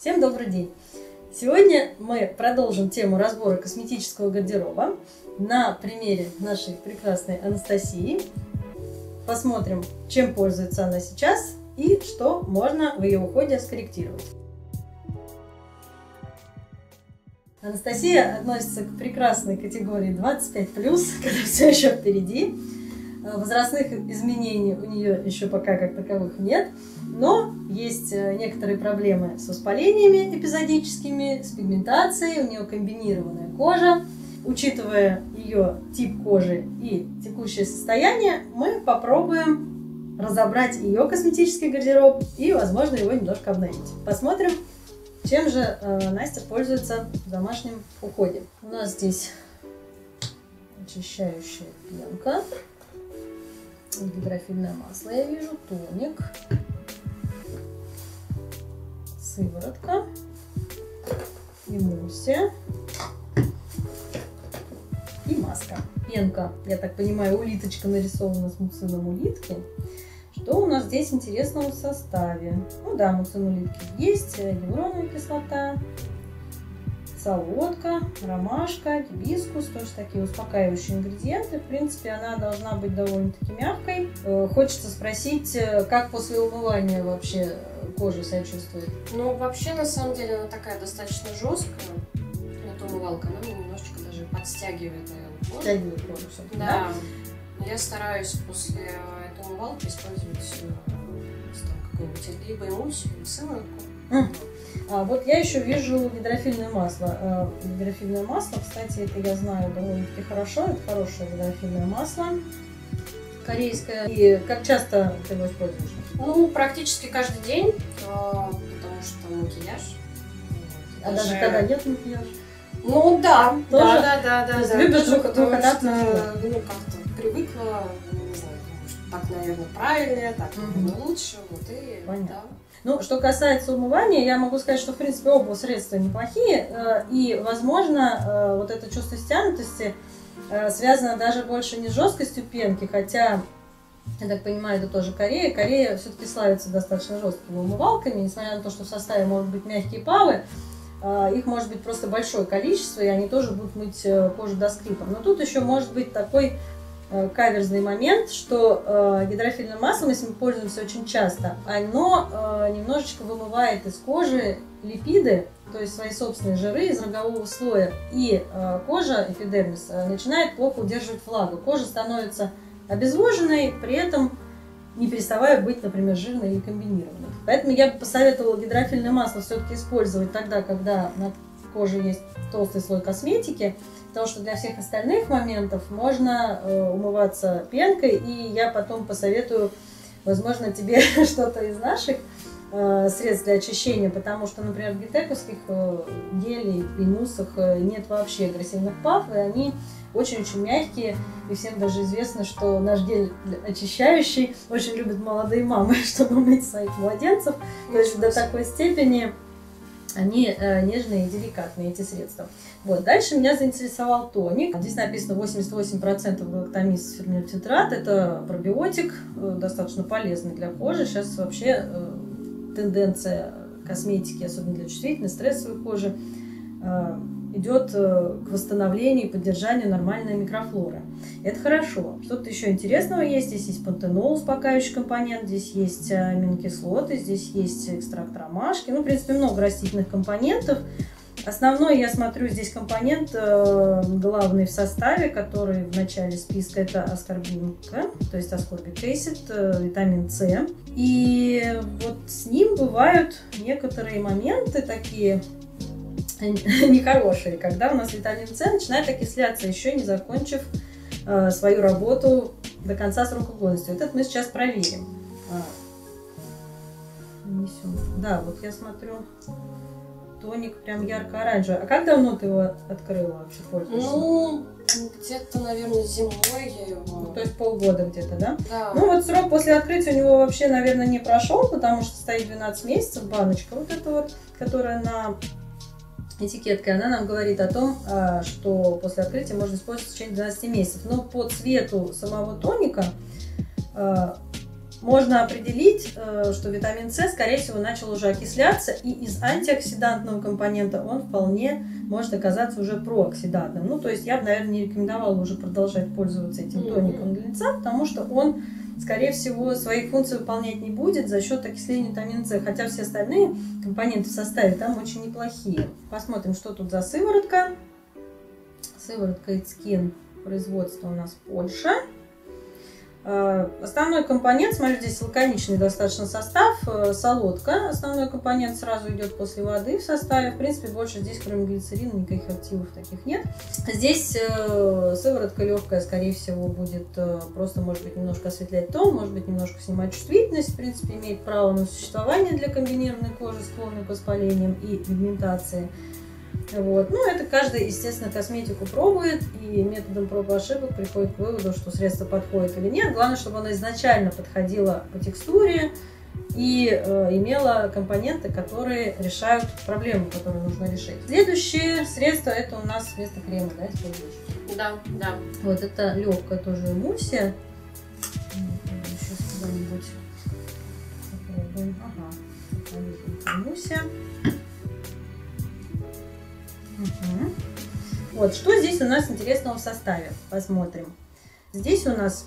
Всем добрый день! Сегодня мы продолжим тему разбора косметического гардероба на примере нашей прекрасной Анастасии. Посмотрим, чем пользуется она сейчас и что можно в ее уходе скорректировать. Анастасия относится к прекрасной категории 25+, когда все еще впереди. Возрастных изменений у нее еще пока как таковых нет, но есть некоторые проблемы с воспалениями эпизодическими, с пигментацией, у нее комбинированная кожа. Учитывая ее тип кожи и текущее состояние, мы попробуем разобрать ее косметический гардероб и, возможно, его немножко обновить. Посмотрим, чем же Настя пользуется в домашнем уходе. У нас здесь очищающая пенка. Гидрофильное масло я вижу, тоник, сыворотка, эмульсия и маска. Пенка, я так понимаю, улиточка нарисована с муцином улитки. Что у нас здесь интересного в составе? Ну да, муцин улитки есть, гиалуроновая кислота, солодка, ромашка, гибискус, тоже такие успокаивающие ингредиенты. В принципе, она должна быть довольно-таки мягкой. Хочется спросить, как после умывания вообще кожа себя чувствует? Ну, вообще, на самом деле, она такая достаточно жесткая. Эта умывалка, она мне немножечко даже подстягивает, наверное, кожу. Подстягивает кожу все-таки, да? Я стараюсь после этой умывалки использовать какую-нибудь либо эмульсию, либо сыворотку. Вот я еще вижу гидрофильное масло. Гидрофильное масло, кстати, это я знаю довольно-таки хорошо. Это хорошее гидрофильное масло корейское. И как часто ты его используешь? Ну, практически каждый день, потому что макияж. А даже когда нет макияжа? Ну да, тоже? Да. Любишь двухкратно? Ну, как-то привыкла, не знаю, что так, наверное, правильнее, так, наверное, лучше. Вот и понятно. Да. Ну, что касается умывания, я могу сказать, что, в принципе, оба средства неплохие, и, возможно, вот это чувство стянутости связано даже больше не с жесткостью пенки, хотя, я так понимаю, это тоже Корея. Корея все-таки славится достаточно жесткими умывалками, несмотря на то, что в составе могут быть мягкие павы, их может быть просто большое количество, и они тоже будут мыть кожу до скрипа. Но тут еще может быть такой каверзный момент, что гидрофильным маслом, если мы пользуемся очень часто, оно немножечко вымывает из кожи липиды, то есть свои собственные жиры из рогового слоя, и кожа, эпидермис, начинает плохо удерживать влагу. Кожа становится обезвоженной, при этом не переставая быть, например, жирной или комбинированной. Поэтому я бы посоветовала гидрофильное масло все-таки использовать тогда, когда на коже есть толстый слой косметики, потому что для всех остальных моментов можно умываться пенкой, и я потом посоветую, возможно, тебе что-то из наших средств для очищения, потому что, например, в гитековских гелей и муссах нет вообще агрессивных пав, и они очень-очень мягкие, и всем даже известно, что наш гель очищающий очень любят молодые мамы, чтобы мыть своих младенцев, то есть до такой степени они нежные и деликатные, эти средства. Вот. Дальше меня заинтересовал тоник. Здесь написано 88% галактомис ферментитрат. Это пробиотик, достаточно полезный для кожи. Сейчас вообще тенденция косметики, особенно для чувствительной, стрессовой кожи, идет к восстановлению и поддержанию нормальной микрофлоры. Это хорошо. Что-то еще интересного есть. Здесь есть пантенол, успокаивающий компонент, здесь есть аминокислоты, здесь есть экстракт ромашки. Ну, в принципе, много растительных компонентов. Основной, я смотрю, здесь компонент главный в составе, который в начале списка, это аскорбинка, то есть аскорбик acid, витамин С. И вот с ним бывают некоторые моменты такие нехорошие, когда у нас витамин С начинает окисляться, еще не закончив свою работу до конца срока годности. Вот это мы сейчас проверим. Да, вот я смотрю, тоник прям ярко-оранжевый. А как давно ты его открыла вообще, пользуешься? Ну, где-то, наверное, зимой я его... Ну, то есть полгода где-то, да? Да. Ну, вот срок после открытия у него вообще, наверное, не прошел, потому что стоит 12 месяцев баночка. Вот эта вот, которая на этикетке, она нам говорит о том, что после открытия можно использовать в течение 12 месяцев. Но по цвету самого тоника можно определить, что витамин С, скорее всего, начал уже окисляться, и из антиоксидантного компонента он вполне может оказаться уже прооксидантным. Ну, то есть я бы, наверное, не рекомендовала уже продолжать пользоваться этим тоником для лица, потому что он, скорее всего, своих функций выполнять не будет за счет окисления витамина С, хотя все остальные компоненты в составе там очень неплохие. Посмотрим, что тут за сыворотка. Сыворотка Itskin, производство у нас Польша. Основной компонент, смотрю, здесь лаконичный достаточно состав, солодка. Основной компонент сразу идет после воды в составе. В принципе, больше здесь, кроме глицерина, никаких активов таких нет. Здесь сыворотка легкая, скорее всего, будет просто, может быть, немножко осветлять тон, может быть, немножко снимать чувствительность. В принципе, имеет право на существование для комбинированной кожи, склонной к воспалениям и пигментации. Вот. Ну, это каждый, естественно, косметику пробует и методом проб и ошибок приходит к выводу, что средство подходит или нет. Главное, чтобы оно изначально подходило по текстуре и имело компоненты, которые решают проблему, которую нужно решить. Следующее средство это у нас вместо крема, да, используешь? Да, да. Вот это легкая тоже эмульсия. Сейчас куда-нибудь попробуем. Ага, эмульсия. Угу. Вот, что здесь у нас интересного в составе? Посмотрим. Здесь у нас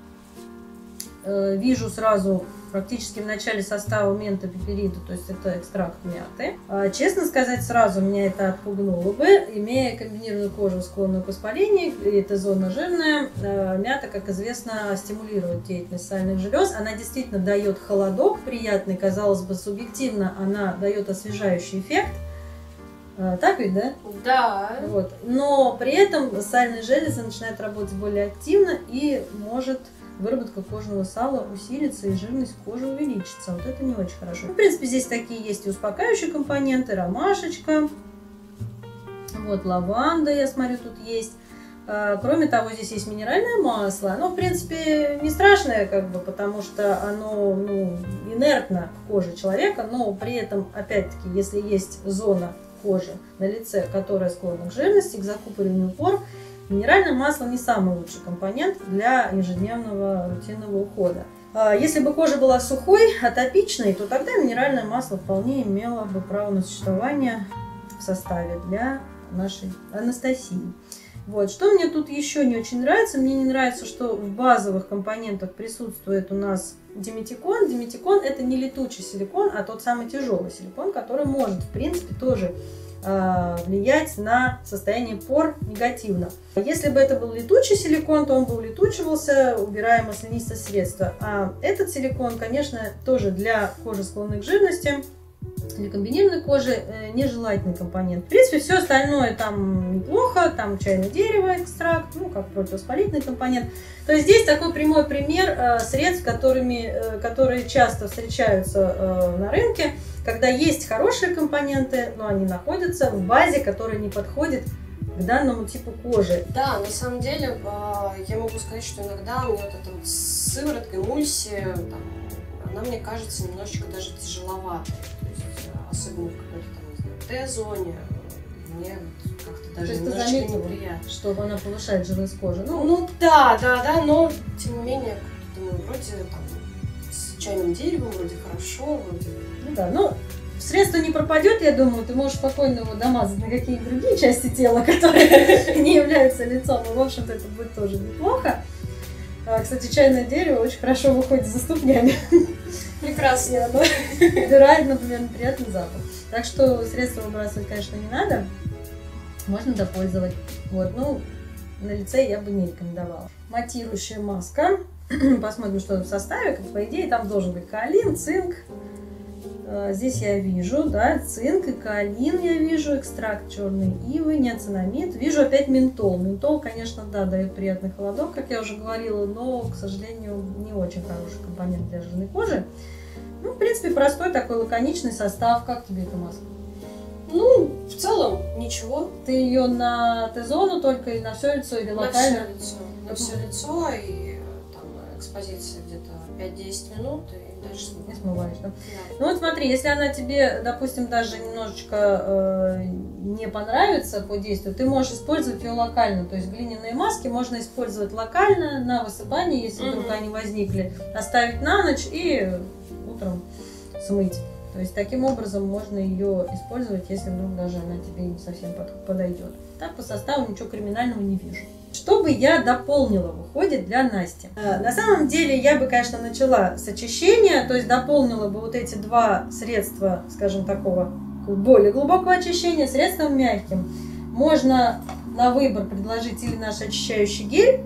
вижу сразу практически в начале состава мента пеперида, то есть это экстракт мяты. Честно сказать, сразу меня это отпугнуло бы. Имея комбинированную кожу, склонную к воспалению, и Т-зона жирная, мята, как известно, стимулирует деятельность сальных желез. Она действительно дает холодок приятный, казалось бы, субъективно она дает освежающий эффект. Так ведь, да? Да. Вот. Но при этом сальные железы начинают работать более активно и может выработка кожного сала усилиться и жирность кожи увеличится. Вот это не очень хорошо. В принципе, здесь такие есть и успокаивающие компоненты, ромашечка, вот лаванда, я смотрю, тут есть. Кроме того, здесь есть минеральное масло. Оно, в принципе, не страшное, как бы, потому что оно инертно к коже человека, но при этом, опять-таки, если есть зона кожи на лице, которая склонна к жирности, к закупориванию пор, минеральное масло не самый лучший компонент для ежедневного рутинного ухода. Если бы кожа была сухой, атопичной, то тогда минеральное масло вполне имело бы право на существование в составе для нашей Анастасии. Вот. Что мне тут еще не очень нравится? Мне не нравится, что в базовых компонентах присутствует у нас диметикон. Диметикон это не летучий силикон, а тот самый тяжелый силикон, который может, в принципе, тоже влиять на состояние пор негативно. Если бы это был летучий силикон, то он бы улетучивался, убирая маслянистое средство. А этот силикон, конечно, тоже для кожи, склонной к жирности, для комбинированной кожи нежелательный компонент. В принципе, все остальное там неплохо, там чайное дерево, экстракт, ну, как противовоспалительный компонент. То есть здесь такой прямой пример средств, которые часто встречаются на рынке, когда есть хорошие компоненты, но они находятся в базе, которая не подходит к данному типу кожи. Да, на самом деле, я могу сказать, что иногда мне вот эта вот сыворотка, эмульсия, она мне кажется немножечко даже тяжеловатой. Особенно в какой-то там, Т-зоне, мне как-то даже немножечко неприятно. Что она повышает жирность кожи? Ну да, но тем не менее, думаю, вроде там с чайным деревом, вроде хорошо, вроде... Ну да, но средство не пропадет, я думаю, ты можешь спокойно его домазать на какие-то другие части тела, которые не являются лицом, и в общем-то это будет тоже неплохо. Кстати, чайное дерево очень хорошо выходит за ступнями. Прекрасно. Оно убирает, например, неприятный запах. Так что средства выбрасывать, конечно, не надо. Можно допользовать. Вот, ну, на лице я бы не рекомендовала. Матирующая маска. Посмотрим, что в составе. Как по идее, там должен быть каолин, цинк. Здесь я вижу, да, цинк и каолин я вижу, экстракт черной ивы, неоцинамид. Вижу опять ментол. Ментол, конечно, да, дает приятный холодок, как я уже говорила, но, к сожалению, не очень хороший компонент для жирной кожи. Ну, в принципе, простой такой лаконичный состав. Как тебе эта маска? Ну, в целом, ничего. Ты ее на Т-зону только или на все лицо, или локально? На все лицо, и там экспозиции где-то 5-10 минут и дальше Не смываешь, да? Да. Ну вот смотри, если она тебе, допустим, даже немножечко не понравится по действию, ты можешь использовать ее локально. То есть глиняные маски можно использовать локально на высыпании, если вдруг они возникли, оставить на ночь и утром смыть. То есть таким образом можно ее использовать, если вдруг даже она тебе не совсем подойдет. Так по составу ничего криминального не вижу. Что бы я дополнила в уходе для Насти? На самом деле я бы, конечно, начала с очищения, то есть дополнила бы вот эти два средства, скажем, такого более глубокого очищения средством мягким. Можно на выбор предложить или наш очищающий гель,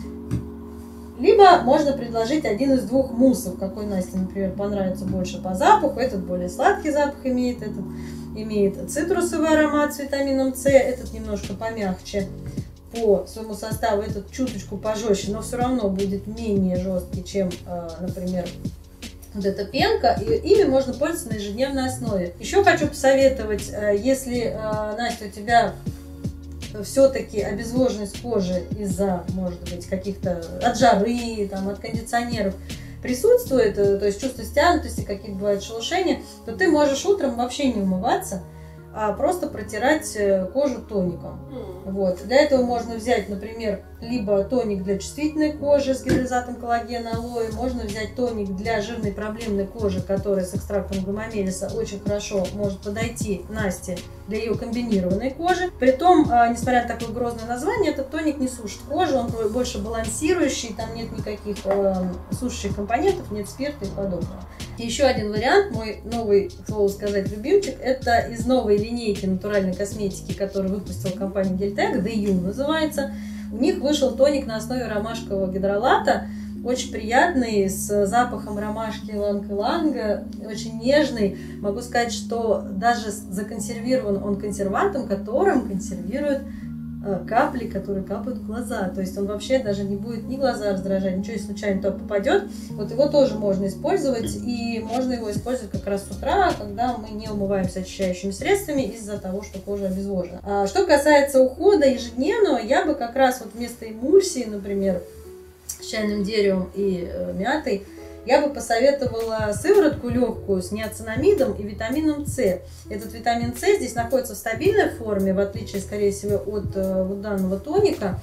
либо можно предложить один из двух муссов, какой Насте, например, понравится больше по запаху. Этот более сладкий запах имеет, этот имеет цитрусовый аромат с витамином С, этот немножко помягче по своему составу, этот чуточку пожестче, но все равно будет менее жесткий, чем, например, вот эта пенка. И ими можно пользоваться на ежедневной основе. Еще хочу посоветовать, если, Настя, у тебя все-таки обезвоженность кожи из-за, может быть, каких-то от жары, там, от кондиционеров присутствует, то есть чувство стянутости, какие-то бывают шелушения, то ты можешь утром вообще не умываться, а просто протирать кожу тоником. Вот. Для этого можно взять, например, либо тоник для чувствительной кожи с гидролизатом коллагена, алоэ, можно взять тоник для жирной проблемной кожи, который с экстрактом гомомелиса очень хорошо может подойти Насте для ее комбинированной кожи. Притом, несмотря на такое грозное название, этот тоник не сушит кожу, он больше балансирующий, там нет никаких сушащих компонентов, нет спирта и подобного. Еще один вариант, мой новый, к слову сказать, любимчик, это из новой линейки натуральной косметики, которую выпустила компания Geltec, DU называется. У них вышел тоник на основе ромашкового гидролата, очень приятный, с запахом ромашки иланг-иланга, очень нежный. Могу сказать, что даже законсервирован он консервантом, которым консервируют капли, которые капают в глаза. То есть он вообще даже не будет ни глаза раздражать, ничего, если случайно туда попадет. Вот его тоже можно использовать, и можно его использовать как раз с утра, когда мы не умываемся очищающими средствами из-за того, что кожа обезвожена. Что касается ухода ежедневного, я бы как раз вот вместо эмульсии, например, с чайным деревом и мятой, я бы посоветовала сыворотку легкую с неоцинамидом и витамином С. Этот витамин С здесь находится в стабильной форме, в отличие, скорее всего, от вот данного тоника,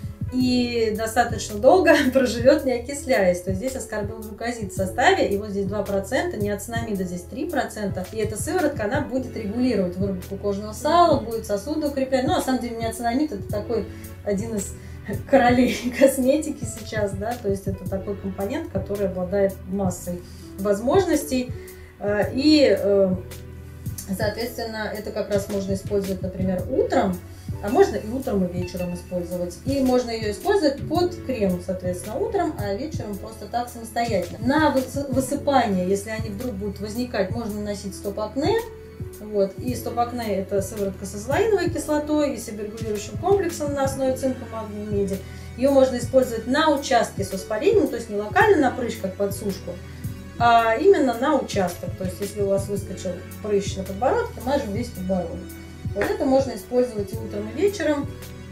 и достаточно долго проживет, не окисляясь. То есть здесь аскорбилглюкозид в составе, и вот здесь 2%, неоцинамида здесь 3%. И эта сыворотка, она будет регулировать выработку кожного сала, будет сосуды укреплять. Ну, на самом деле, неоцинамид — это такой один из королей косметики сейчас, да, то есть это такой компонент, который обладает массой возможностей, и, соответственно, это как раз можно использовать, например, утром, а можно и утром, и вечером использовать. И можно ее использовать под крем, соответственно, утром, а вечером просто так самостоятельно. На высыпание, если они вдруг будут возникать, можно наносить стоп-акне. Вот. И стоп-акне — это сыворотка с азолаиновой кислотой и себорегулирующим комплексом на основе цинка, магния, меди. Ее можно использовать на участке с воспалением, то есть не локально на прыщ, как под сушку, а именно на участок. То есть если у вас выскочил прыщ на подбородке, мажем весь подбородок. Вот это можно использовать и утром, и вечером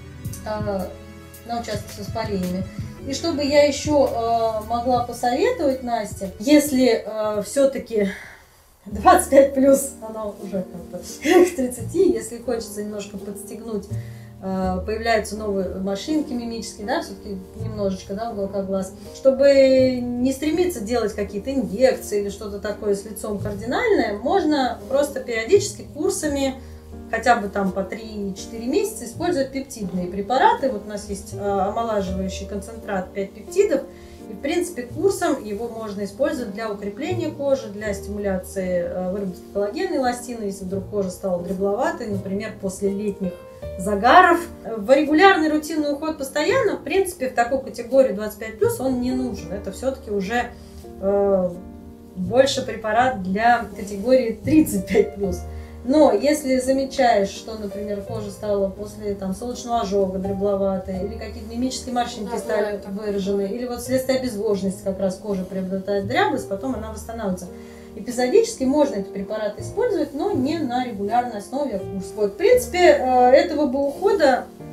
на участке с воспалениями. И чтобы я еще могла посоветовать Насте, если все-таки 25 плюс, оно уже как-то к 30, если хочется немножко подстегнуть, появляются новые машинки мимические, да, все-таки немножечко, да, в уголках глаз, чтобы не стремиться делать какие-то инъекции или что-то такое с лицом кардинальное, можно просто периодически курсами, хотя бы там по 3-4 месяца, использовать пептидные препараты. Вот у нас есть омолаживающий концентрат 5 пептидов. И, в принципе, курсом его можно использовать для укрепления кожи, для стимуляции выработки коллагена и эластина, если вдруг кожа стала дребловатой, например, после летних загаров. В регулярный рутинный уход постоянно, в принципе, в такой категории 25+, он не нужен. Это все-таки уже больше препарат для категории 35+. Но если замечаешь, что, например, кожа стала после там, солнечного ожога дребловатой, или какие-то мимические морщинки стали выражены, или вот вследствие обезвоженности как раз кожа приобретает дряблость, потом она восстанавливается. Эпизодически можно эти препараты использовать, но не на регулярной основе, а курс. Вот, в принципе, этого бы ухода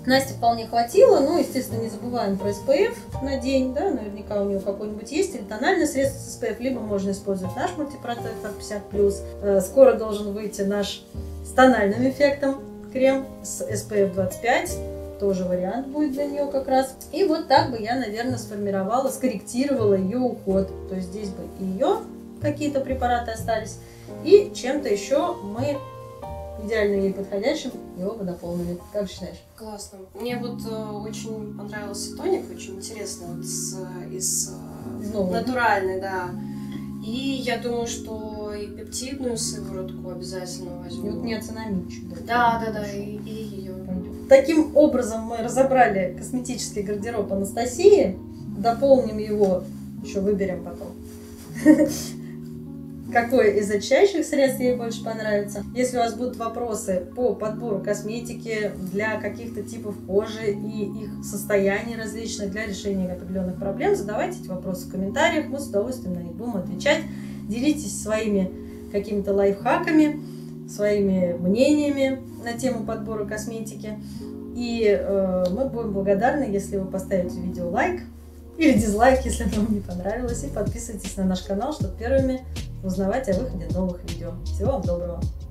Насте вполне хватило, ну, естественно, не забываем про SPF на день, да, наверняка у нее какой-нибудь есть, или тональное средство с SPF, либо можно использовать наш мультипротектор 50+. Скоро должен выйти наш с тональным эффектом крем с SPF 25, тоже вариант будет для нее как раз. И вот так бы я, наверное, сформировала, скорректировала ее уход. То есть здесь бы и ее какие-то препараты остались, и чем-то еще мы идеально ей подходящим его бы дополнили. Как считаешь? Классно. Мне вот очень понравился тоник, очень интересный, вот из натуральный, да. И я думаю, что и пептидную сыворотку обязательно возьму. И вот неоцинамидчик. Да, и ее. Таким образом мы разобрали косметический гардероб Анастасии. Дополним его, еще выберем потом, какое из очищающих средств ей больше понравится. Если у вас будут вопросы по подбору косметики для каких-то типов кожи и их состояний различных для решения определенных проблем, задавайте эти вопросы в комментариях, мы с удовольствием на них будем отвечать. Делитесь своими какими-то лайфхаками, своими мнениями на тему подбора косметики. И мы будем благодарны, если вы поставите видео лайк или дизлайк, если вам не понравилось. И подписывайтесь на наш канал, чтобы первыми узнавать о выходе новых видео. Всего вам доброго!